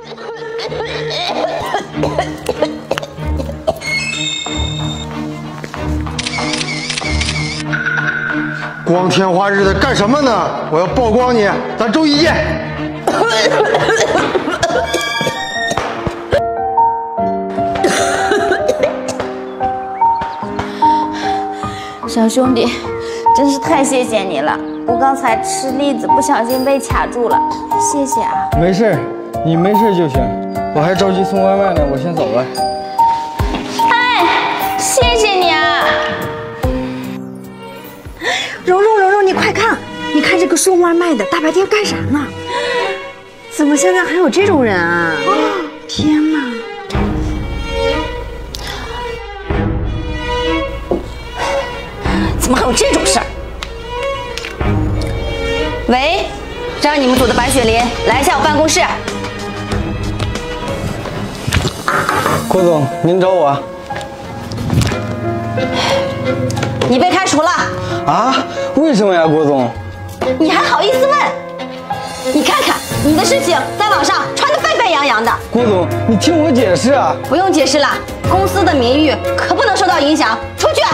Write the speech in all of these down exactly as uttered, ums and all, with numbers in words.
光天化日的干什么呢？我要曝光你，咱周一见。 小兄弟，真是太谢谢你了！我刚才吃栗子不小心被卡住了，谢谢啊。 没事，你没事就行。我还着急送外卖呢，我先走了。 哎，谢谢你啊！ 蓉蓉，蓉蓉，你快看，你看这个送外卖的，大白天干啥呢？怎么现在还有这种人啊？哦，天哪！ 怎么还有这种事儿？喂，让你们组的白雪莲来一下我办公室。 郭总，您找我？ 你被开除了。 啊？为什么呀，郭总？ 你还好意思问？你看看你的事情在网上传得沸沸扬扬的。 郭总，你听我解释啊！ 不用解释了，公司的名誉可不能受到影响。出去！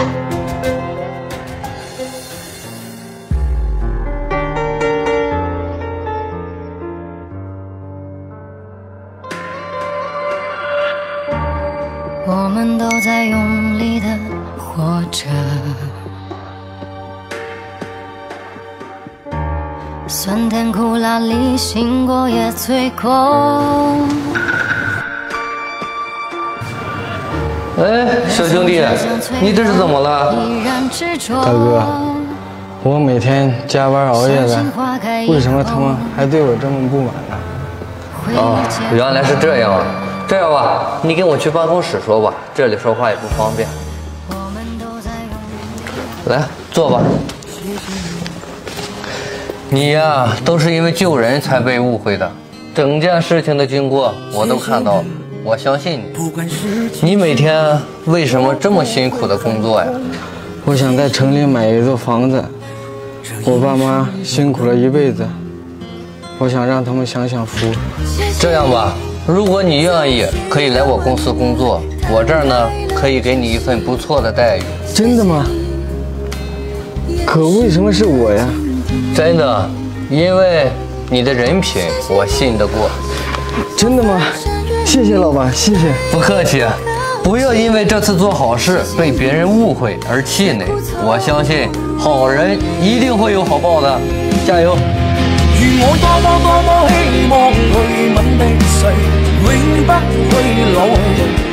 我们都在用力的活着，酸甜苦辣里醒过也醉过。 哎，小兄弟，你这是怎么了？ 大哥，我每天加班熬夜的，为什么他们还对我这么不满呢？ 哦，原来是这样啊！这样吧，你跟我去办公室说吧，这里说话也不方便。来，坐吧。你呀，都是因为救人才被误会的，整件事情的经过我都看到了。我相信你。你每天为什么这么辛苦的工作呀？ 我想在城里买一座房子，我爸妈辛苦了一辈子，我想让他们享享福。 这样吧，如果你愿意，可以来我公司工作，我这儿呢可以给你一份不错的待遇。 真的吗？可为什么是我呀？ 真的，因为你的人品我信得过。 真的吗？谢谢老板，谢谢。 不客气，不要因为这次做好事被别人误会而气馁。我相信好人一定会有好报的，加油！如我多麼多麼希望去吻的誰，永不會老。